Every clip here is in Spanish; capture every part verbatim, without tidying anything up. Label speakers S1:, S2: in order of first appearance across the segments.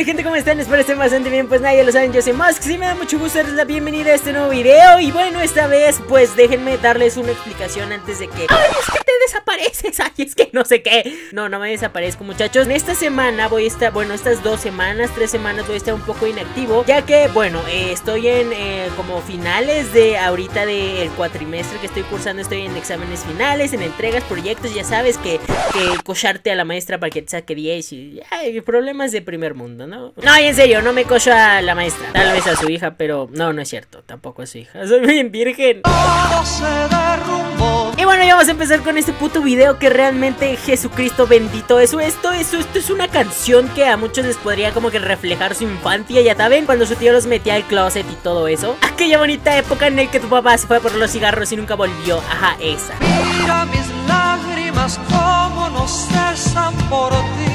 S1: Hola gente, ¿cómo están? Espero estén bastante bien. Pues nadie lo saben, yo soy Musk. Sí, me da mucho gusto darles la bienvenida a este nuevo video. Y bueno, esta vez pues déjenme darles una explicación antes de que... ¡Ay, es que te desapareces! ¡Ay, es que no sé qué! No, no me desaparezco, muchachos. En esta semana voy a estar, bueno, estas dos semanas, tres semanas voy a estar un poco inactivo, ya que, bueno, eh, estoy en eh, como finales de ahorita del cuatrimestre que estoy cursando. Estoy en exámenes finales, en entregas, proyectos. Ya sabes que, que cocharte a la maestra para que te saque diez y... Ay, problemas de primer mundo, ¿no? No, y en serio, no me cocho a la maestra. Tal vez a su hija, pero no, no es cierto. Tampoco a su hija. Soy bien virgen. Y bueno, ya vamos a empezar con este puto video que realmente, Jesucristo bendito, eso, esto, eso, esto es una canción que a muchos les podría como que reflejar su infancia, ya saben, cuando su tío los metía al closet y todo eso. Aquella bonita época en la que tu papá se fue por los cigarros y nunca volvió. Ajá, esa.
S2: Mira mis lágrimas como no cesan por ti.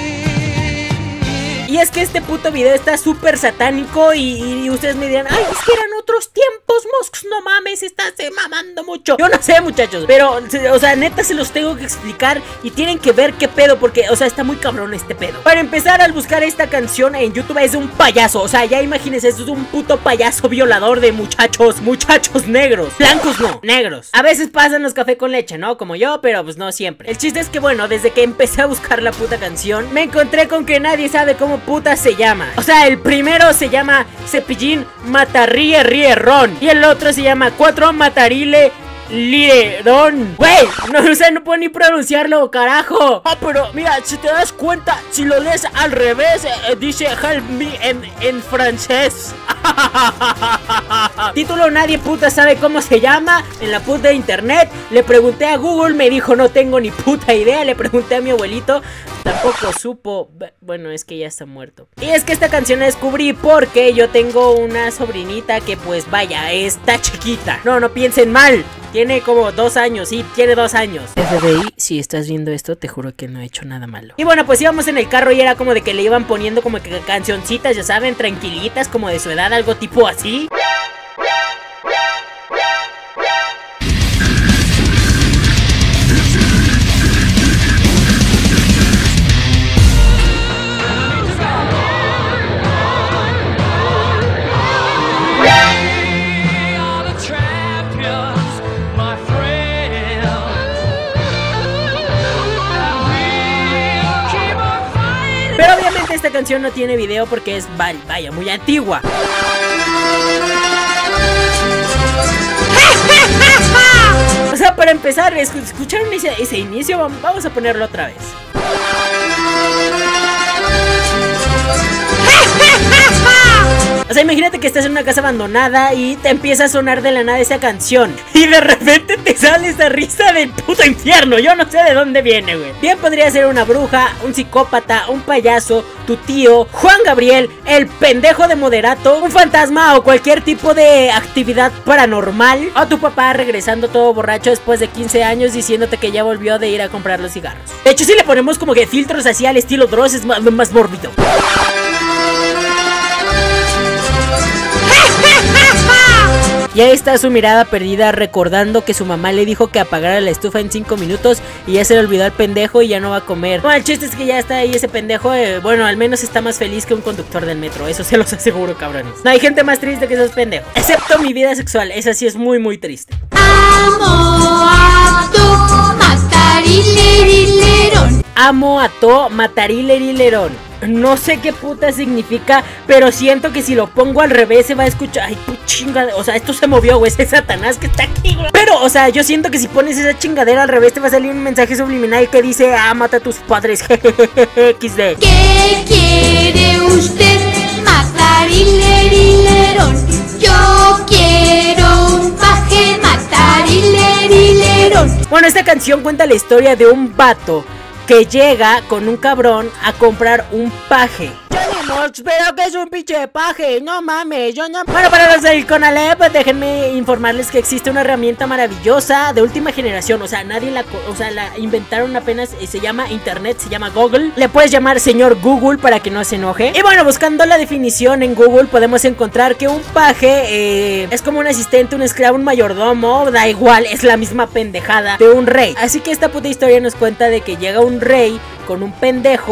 S1: Y es que este puto video está súper satánico y, y ustedes me dirán, ay, es que eran otros tiempos, Mosks, no mames, estás eh, mamando mucho. Yo no sé, muchachos, pero, o sea, neta se los tengo que explicar y tienen que ver qué pedo, porque, o sea, está muy cabrón este pedo. Para empezar, al buscar esta canción en YouTube es de un payaso, o sea, ya imagínense, es un puto payaso violador de muchachos, muchachos negros. Blancos no, negros. A veces pasan los café con leche, ¿no? Como yo, pero pues no siempre. El chiste es que, bueno, desde que empecé a buscar la puta canción, me encontré con que nadie sabe cómo puta se llama. O sea, el primero se llama Cepillín Matarrie Rierrón y el otro se llama Cuatro Matarile Lirón. Güey, no, o sea, no puedo ni pronunciarlo, carajo. Ah, pero mira, si te das cuenta, si lo lees al revés, eh, dice help me en, en francés. Título, nadie puta sabe cómo se llama en la puta internet. Le pregunté a Google, me dijo no tengo ni puta idea. Le pregunté a mi abuelito, tampoco supo. Bueno, es que ya está muerto. Y es que esta canción la descubrí porque yo tengo una sobrinita que pues vaya, está chiquita. No, no piensen mal. Tiene como dos años, sí, tiene dos años. F B I, si estás viendo esto, te juro que no he hecho nada malo. Y bueno, pues íbamos en el carro y era como de que le iban poniendo como que cancioncitas, ya saben, tranquilitas, como de su edad, algo tipo así. Pero obviamente esta canción no tiene video porque es, vaya, muy antigua. O sea, para empezar, ¿escucharon ese, ese inicio? Vamos a ponerlo otra vez. O sea, imagínate que estás en una casa abandonada y te empieza a sonar de la nada esa canción y de repente te sale esa risa del puto infierno. Yo no sé de dónde viene, güey. Bien podría ser una bruja, un psicópata, un payaso, tu tío, Juan Gabriel, el pendejo de Moderato, un fantasma o cualquier tipo de actividad paranormal, o tu papá regresando todo borracho después de quince años diciéndote que ya volvió de ir a comprar los cigarros. De hecho, si le ponemos como que filtros así al estilo Dross es más, más mórbido. Y ahí está su mirada perdida recordando que su mamá le dijo que apagara la estufa en cinco minutos y ya se le olvidó al pendejo y ya no va a comer. Bueno, el chiste es que ya está ahí ese pendejo, eh, bueno, al menos está más feliz que un conductor del metro, eso se los aseguro, cabrones. No hay gente más triste que esos pendejos, excepto mi vida sexual, esa sí es muy muy triste.
S3: Amo a to matarilelerón.
S1: Amo a to matarilelerón. No sé qué puta significa, pero siento que si lo pongo al revés se va a escuchar. Ay, pu chinga, o sea, esto se movió, güey, ese Satanás que está aquí, güey. Pero, o sea, yo siento que si pones esa chingadera al revés te va a salir un mensaje subliminal que dice, ah, mata a tus padres, equis de.
S3: ¿Qué quiere usted? Matarilelerón. Yo quiero un paje matarilelerón.
S1: Bueno, esta canción cuenta la historia de un vato que llega con un cabrón a comprar un paje. Pero que es un pinche paje, no mames, yo no... Bueno, para los del Conalep, pues déjenme informarles que existe una herramienta maravillosa de última generación. O sea, nadie la... O sea, la inventaron apenas, se llama internet, se llama Google. Le puedes llamar señor Google para que no se enoje. Y bueno, buscando la definición en Google podemos encontrar que un paje eh, es como un asistente, un esclavo, un mayordomo, da igual, es la misma pendejada de un rey. Así que esta puta historia nos cuenta de que llega un rey con un pendejo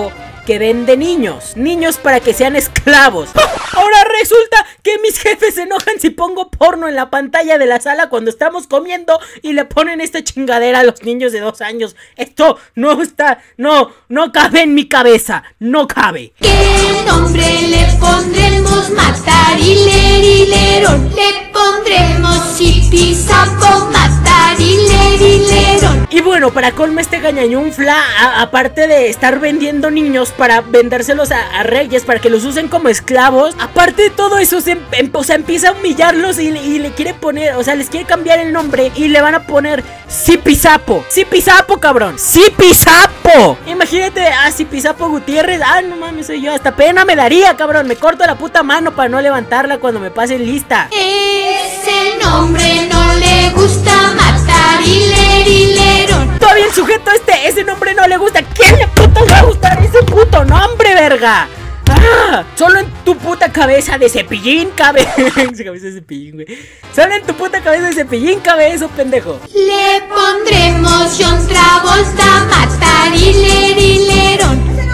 S1: que vende niños. Niños para que sean esclavos. Ahora resulta que mis jefes se enojan si pongo porno en la pantalla de la sala cuando estamos comiendo y le ponen esta chingadera a los niños de dos años. Esto no está, no, no cabe en mi cabeza, no cabe.
S3: ¿Qué nombre le pondremos? Matarilerilero. Le pondremos Zipizapo, Matarilerilero.
S1: Y bueno, para colmo este gañañunfla, a, aparte de estar vendiendo niños para vendérselos a, a reyes para que los usen como esclavos, aparte de todo eso, se, em, o sea, empieza a humillarlos y, y le quiere poner, o sea, les quiere cambiar el nombre y le van a poner Zipizapo. Zipizapo, cabrón. Zipizapo. Imagínate a Zipizapo Gutiérrez. Ah, no mames, soy yo. Hasta pena me daría, cabrón. Me corto la puta mano para no levantarla cuando me pasen lista.
S3: Ese nombre no le gusta, Matarilerilero.
S1: Todavía el sujeto este, ese nombre no le gusta. ¿Quién le puto va a gustar ese puto nombre, verga? ¡Ah! Solo en tu puta cabeza de cepillín cabe. Esa cabeza de cepillín, güey. Solo en tu puta cabeza de cepillín cabe eso, pendejo.
S3: Le pondremos John Travolta, Matarilerilero.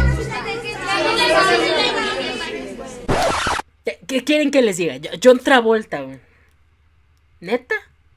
S1: ¿Qué, qué quieren que les diga? John Travolta, güey. ¿Neta?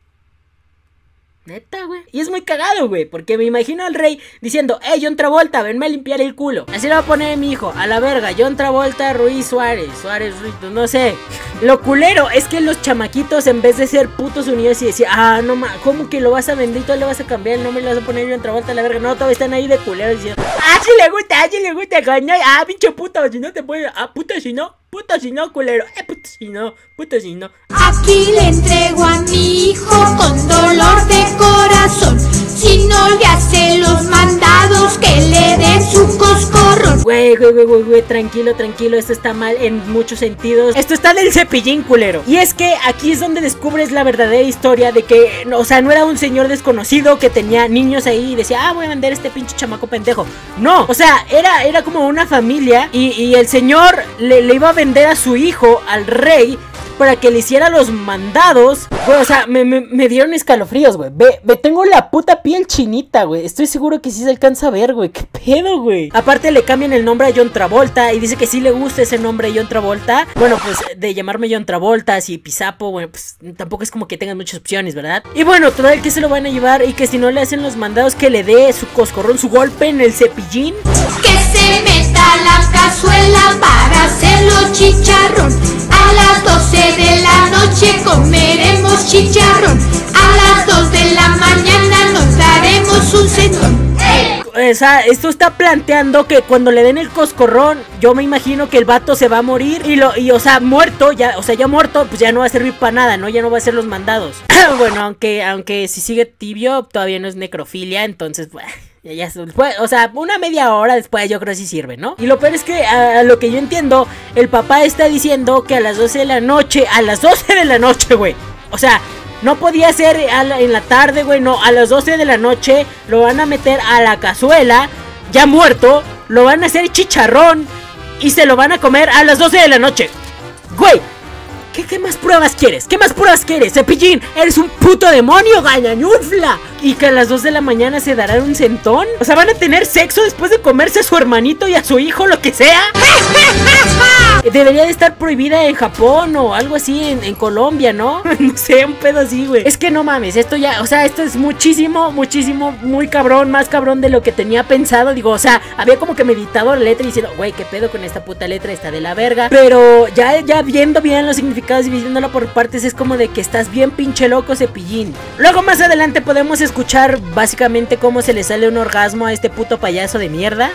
S1: Neta, güey. Y es muy cagado, güey, porque me imagino al rey diciendo: hey, John Travolta, venme a limpiar el culo. Así le va a poner a mi hijo, a la verga, John Travolta Ruiz Suárez. Suárez Ruiz, no sé. Lo culero es que los chamaquitos, en vez de ser putos unidos y decir: ah, no ma, ¿cómo que lo vas a vender y tú le vas a cambiar el nombre y le vas a poner John Travolta a la verga? No, todavía están ahí de culeros diciendo: ah, si le gusta, ah, si le gusta, coño. Ah, pinche puta, si no te puede. Ah, puta, si no. Puta si no, culero. Eh, puta si no. Puta si no.
S3: Aquí le entrego a mi hijo con dolor de corazón. Si no le hace los mandados, que le den su coscorrón.
S1: Güey, güey, güey, güey, güey, tranquilo, tranquilo. Esto está mal en muchos sentidos. Esto está del cepillín, culero. Y es que aquí es donde descubres la verdadera historia de que, o sea, no era un señor desconocido que tenía niños ahí y decía: ah, voy a vender este pinche chamaco pendejo. No, o sea, era, era como una familia y, y el señor le, le iba a vender a su hijo al rey para que le hiciera los mandados. Güey, o sea, me, me, me dieron escalofríos, güey. Ve, ve, tengo la puta piel chinita, güey. Estoy seguro que sí se alcanza a ver, güey. ¿Qué pedo, güey? Aparte le cambian el nombre a John Travolta y dice que sí le gusta ese nombre, John Travolta. Bueno, pues de llamarme John Travolta, así Pizapo, bueno, pues tampoco es como que tengan muchas opciones, ¿verdad? Y bueno, total que se lo van a llevar y que si no le hacen los mandados, que le dé su coscorrón, su golpe en el cepillín.
S3: Que se meta la cazuela para hacerlo chicharrón. A las doce de la noche comeremos chicharrón. A las dos de la mañana nos daremos un cenón. ¡Ey!
S1: O sea, esto está planteando que cuando le den el coscorrón, yo me imagino que el vato se va a morir y lo, y o sea, muerto, ya, o sea, ya muerto, pues ya no va a servir para nada, ¿no? Ya no va a hacer los mandados. Bueno, aunque, aunque si sigue tibio, todavía no es necrofilia, entonces, bueno. Ya, ya, después, o sea, una media hora después yo creo que sí sirve, ¿no? Y lo peor es que a, a lo que yo entiendo, el papá está diciendo que a las doce de la noche, a las doce de la noche, güey. O sea, no podía ser a la, en la tarde, güey, no, a las doce de la noche lo van a meter a la cazuela, ya muerto, lo van a hacer chicharrón y se lo van a comer a las doce de la noche. Güey. ¿Qué, ¿Qué más pruebas quieres? ¿Qué más pruebas quieres? Cepillín, eres un puto demonio, gañañufla. Y que a las dos de la mañana se darán un centón. O sea, van a tener sexo después de comerse a su hermanito y a su hijo, lo que sea. Debería de estar prohibida en Japón o algo así en, en Colombia, ¿no? No sé, un pedo así, güey. Es que no mames, esto ya, o sea, esto es muchísimo, muchísimo, muy cabrón, más cabrón de lo que tenía pensado. Digo, o sea, había como que meditado la letra y diciendo: güey, qué pedo con esta puta letra, está de la verga. Pero ya, ya viendo bien los significados, dividiéndolo por partes, es como de que estás bien pinche loco, Cepillín. Luego más adelante podemos escuchar básicamente cómo se le sale un orgasmo a este puto payaso de mierda.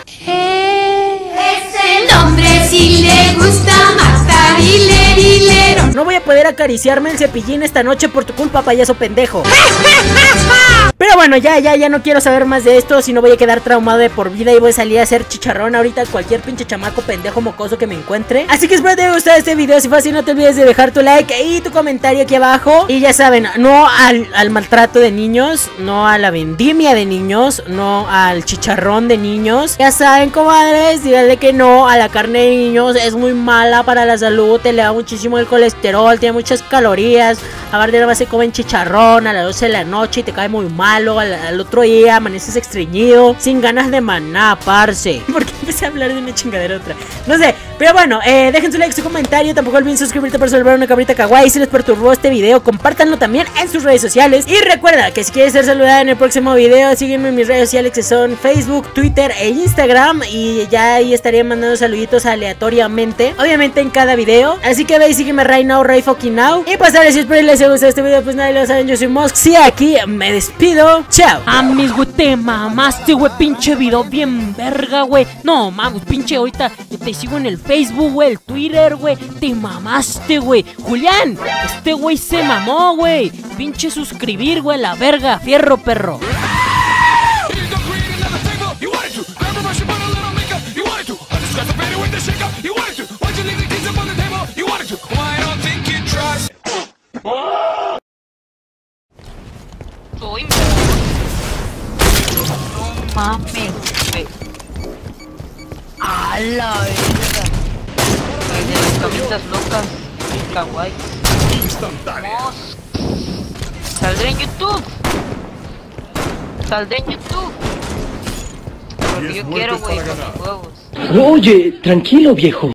S3: Ese nombre sí le gusta, Matarilerilero.
S1: No voy a poder acariciarme el Cepillín esta noche por tu culpa, payaso pendejo. Pero bueno, ya, ya, ya no quiero saber más de esto, si no voy a quedar traumado de por vida y voy a salir a hacer chicharrón ahorita a cualquier pinche chamaco pendejo mocoso que me encuentre. Así que espero que te haya gustado este video. Si fue así, no te olvides de dejar tu like y tu comentario aquí abajo. Y ya saben, no al, al maltrato de niños, no a la vendimia de niños, no al chicharrón de niños. Ya saben, comadres, díganle que no a la carne de niños, es muy mala para la salud, te eleva muchísimo el colesterol, tiene muchas calorías. Aparte, nada más se comen chicharrón a las doce de la noche y te cae muy malo. Al, al otro día amaneces estreñido, sin ganas de maná, parce. Porque empecé a hablar de una chingadera otra. No sé, pero bueno, eh, dejen su like, su comentario. Tampoco olviden suscribirte para salvar una cabrita kawaii. Si les perturbó este video, compártanlo también en sus redes sociales. Y recuerda que si quieres ser saludada en el próximo video, sígueme en mis redes sociales que son Facebook, Twitter e Instagram. Y ya ahí estaría mandando saluditos aleatoriamente, obviamente en cada video. Así que ve y sígueme right now, right fucking now. Y pues ahora si espero que les haya gustado este video, pues nadie lo saben, yo soy Mosks y aquí me despido. Chao.
S4: Amis, güey, te mamaste, güey, pinche video bien verga, güey. No, mames, pinche, ahorita te sigo en el Facebook, güey, el Twitter, güey. Te mamaste, güey. Julián, este güey se mamó, güey. Pinche suscribir, güey, la verga. Fierro, perro.
S5: Soy no mames, güey. A la verga. De las camisas locas, kawaii. Mosks. Saldré en YouTube. Saldré en YouTube. Porque yo quiero, güey, con los huevos.
S6: Oye, tranquilo, viejo.